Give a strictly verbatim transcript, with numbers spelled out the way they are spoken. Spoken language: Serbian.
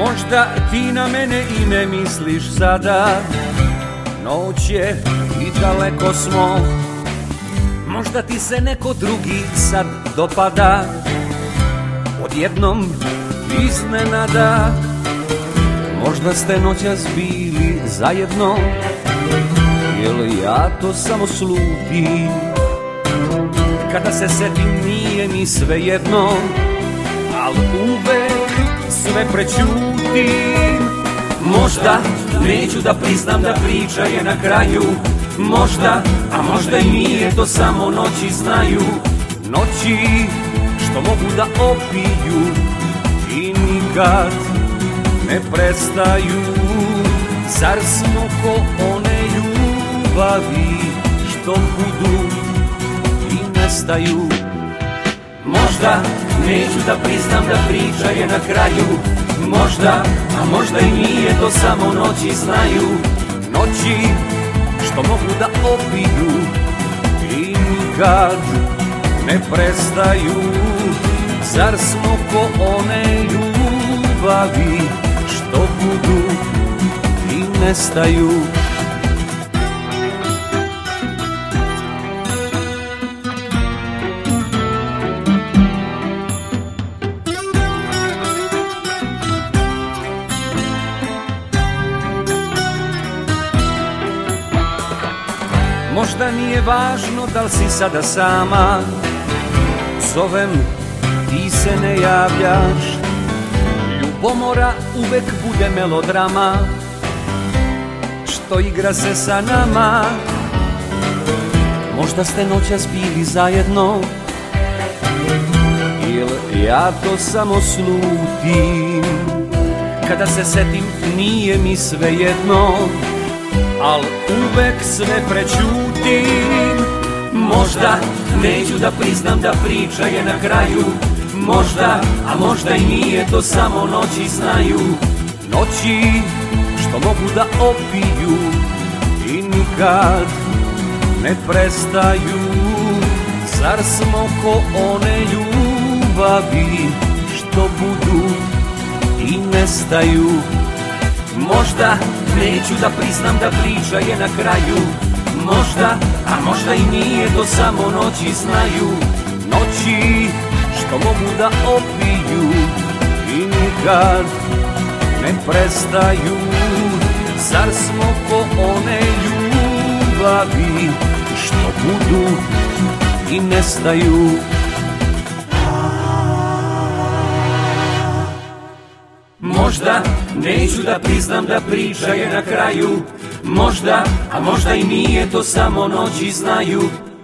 Možda ti na mene i ne misliš sada, noć je i daleko smo. Možda ti se neko drugi sad dopada, odjednom iznenada. Možda ste noćas bili zajedno, jel ja to samo slutim. Kada se setim nije mi svejedno, al uvek sve prečutim. Možda neću da priznam da priča je na kraju, možda, a možda i nije, to samo noći znaju. Noći što mogu da opiju i nikad ne prestaju. Zar smo ko one ljubavi što budu i nestaju? Možda neću da priznam da priča je na kraju, možda, a možda i nije, to samo noći znaju. Noći što mogu da opiju i nikad ne prestaju. Zar smo ko one ljubavi što budu i nestaju? Možda nije važno da li si sada sama, zovem, ti se ne javljaš. Ljubomora uvek bude melodrama što igra se sa nama. Možda ste noćas bili zajedno, jel ja to samo slutim. Kada se setim nije mi svejedno, al uvek sve prečutim. Možda neću da priznam da priča je na kraju, možda, a možda i nije, to samo noći znaju. Noći što mogu da opiju i nikad ne prestaju. Zar smo ko one ljubavi što budu i nestaju? Možda neću da priznam da priča je na kraju, možda, a možda i nije, to samo noći znaju. Noći što mogu da opiju i nikad ne prestaju. Zar smo ko one ljubavi što budu i nestaju? Možda neću da priznam da priča je na kraju, možda, a možda i nije, to samo noći znaju.